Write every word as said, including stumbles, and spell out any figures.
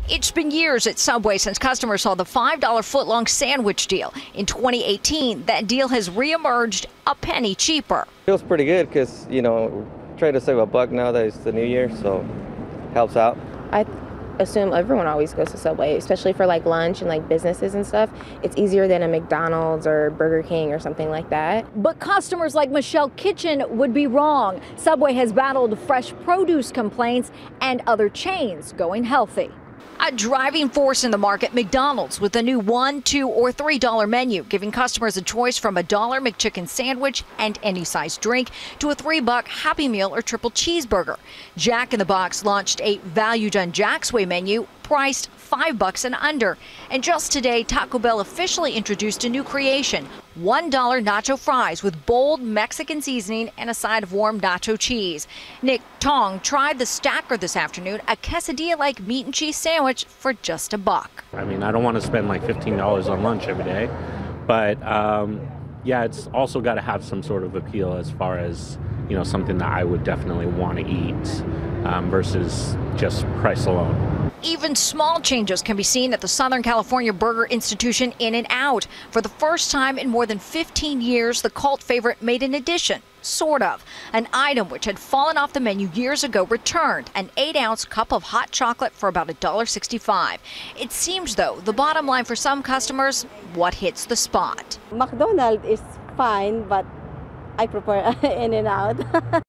It's been years at Subway since customers saw the five dollar footlong sandwich deal. In twenty eighteen, that deal has reemerged a penny cheaper. Feels pretty good because, you know, try to save a buck now that it's the new year, so helps out. I assume everyone always goes to Subway, especially for like lunch and like businesses and stuff. It's easier than a McDonald's or Burger King or something like that. But customers like Michelle Kitchen would be wrong. Subway has battled fresh produce complaints and other chains going healthy. A driving force in the market, McDonald's with a new one, two, or three dollar menu, giving customers a choice from a dollar McChicken sandwich and any size drink to a three buck Happy Meal or triple cheeseburger. Jack in the Box launched a Value Done Jack's Way menu, priced five bucks and under. And just today, Taco Bell officially introduced a new creation, one dollar nacho fries with bold Mexican seasoning and a side of warm nacho cheese. Nick Tong tried the Stacker this afternoon, a quesadilla-like meat and cheese sandwich for just a buck. I mean, I don't want to spend like fifteen dollars on lunch every day, but um, yeah, it's also got to have some sort of appeal as far as, you know, something that I would definitely want to eat um, versus just price alone. Even small changes can be seen at the Southern California burger institution In and Out. For the first time in more than fifteen years, the cult favorite made an addition, sort of. An item which had fallen off the menu years ago returned, an eight ounce cup of hot chocolate for about one dollar sixty-five. It seems, though, the bottom line for some customers, what hits the spot. McDonald's is fine, but I prefer In and Out.